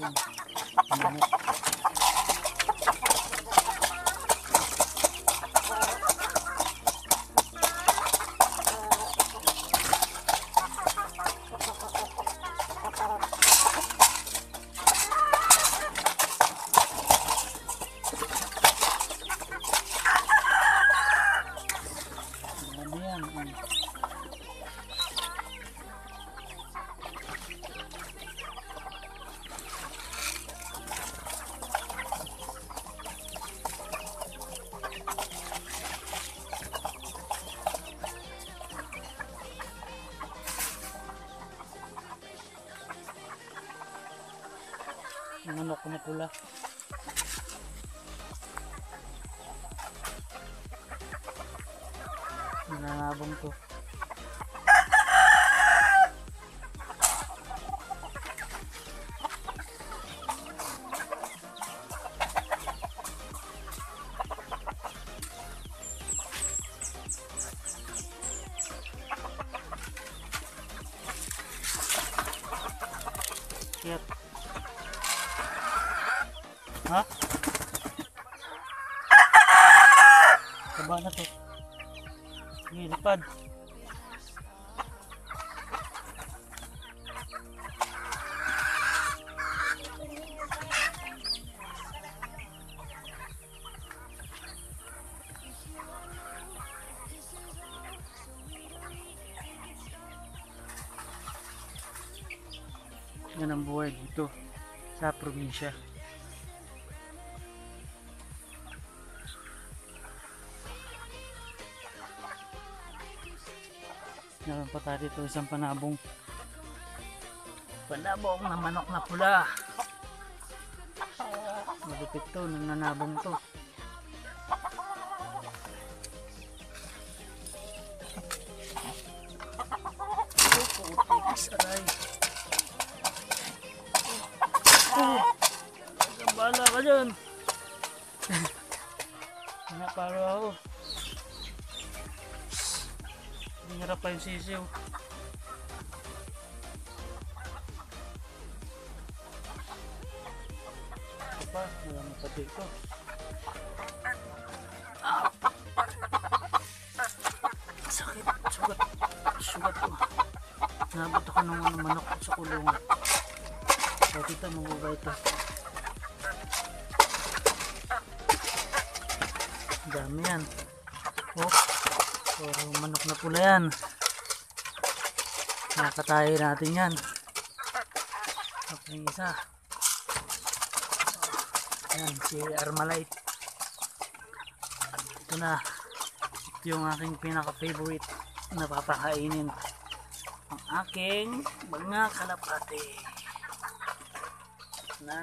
manok. Ang manok na pula. Nananabong to. Yep. Ha? Taba na to. Sige, lipad. Yan ang buhay dito sa probinsya. Meron pa tayo dito isang panabong na manok na pula. Malupit to, nananabong to. Aray. Bala ka dyan. Naparo ako. Hinarap pa yung sisiw. Ito pa, marami pa dito. Sakit, sugat ko. Nabot ako ng manok sa kulungan. So dito, mabubay ito. Dami yan. Oh. Puro manok na pula yan. Kakatayin natin yan. Okay, isa. Yan, si Armalite. Ito na. Ito yung aking pinaka-favorite na papakainin. Ang aking mga kalapate. Na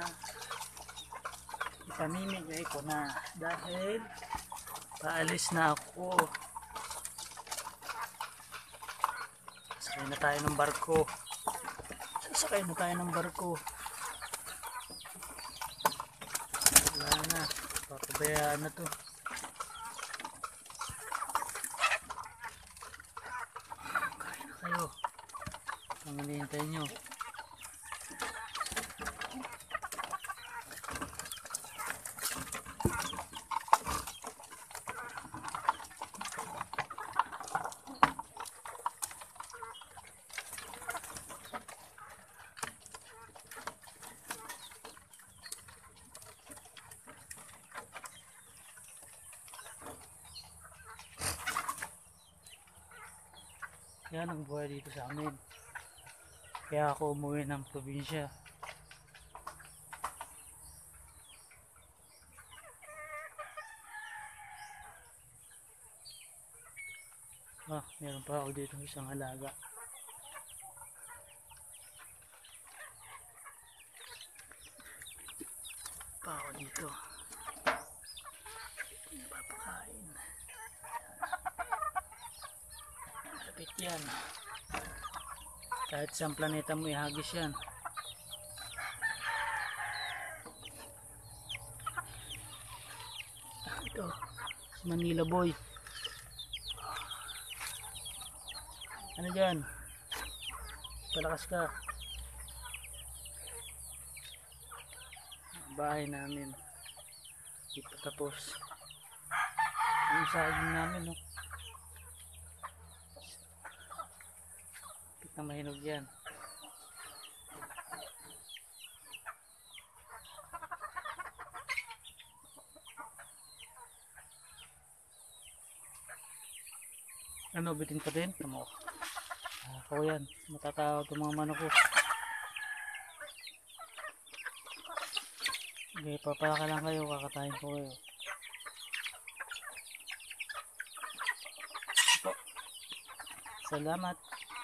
ipamimigay ko na dahil paalis na ako. Sakay na tayo ng barko. Sasakay na tayo ng barko. Wala na. Papabayaan na to. Kaya na kayo. Ang hinihintay nyo. Yan ang buhay dito sa amin. Kaya ako umuwi ng probinsya. Meron pa ako dito isang alaga. Pa ako dito. Napapakain. Malapit yan. Kahit sa planeta mo ihagis yan. Ito, Manila boy. Ano dyan? Palakas ka. bahay namin. Dito tapos yung saging namin, no. Kita mahinog yan. Ano, bitin pa din? Tamo. Ako yan. Matatawag itong mga manok ko. Okay, papalaka lang kayo. Kakatayin ko kayo. Salamat.